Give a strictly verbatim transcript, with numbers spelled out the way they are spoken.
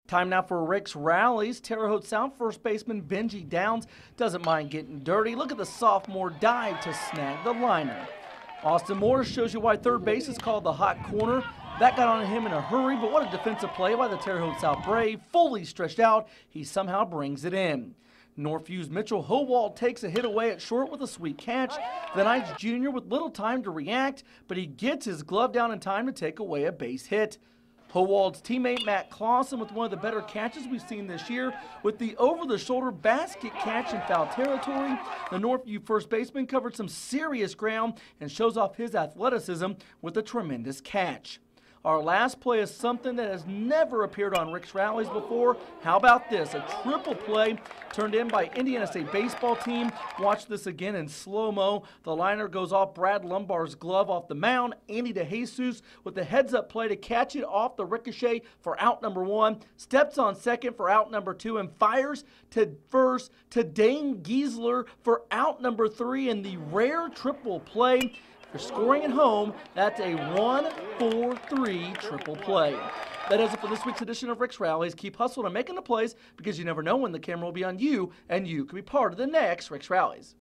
Time now for Rick's Rallies. Terre Haute South first baseman Benji Downs doesn't mind getting dirty. Look at the sophomore dive to snag the liner. Austin Morris shows you why third base is called the hot corner. That got on him in a hurry, but what a defensive play by the Terre Haute South Brave. Fully stretched out, he somehow brings it in. Northview's Mitchell Howald takes a hit away at short with a sweet catch. The Knights junior with little time to react, but he gets his glove down in time to take away a base hit. Howald's teammate Matt Clausen with one of the better catches we've seen this year with the over-the-shoulder basket catch in foul territory. The Northview first baseman covered some serious ground and shows off his athleticism with a tremendous catch. Our last play is something that has never appeared on Rick's Rallies before. How about this? A triple play turned in by Indiana State baseball team. Watch this again in slow-mo. The liner goes off Brad Lumbar's glove off the mound. Andy DeJesus with the heads-up play to catch it off the ricochet for out number one. Steps on second for out number two and fires to first to Dane Giesler for out number three in the rare triple play. For scoring at home, that's a one four three triple play. That does it for this week's edition of Rick's Rallies. Keep hustling and making the plays because you never know when the camera will be on you, and you could be part of the next Rick's Rallies.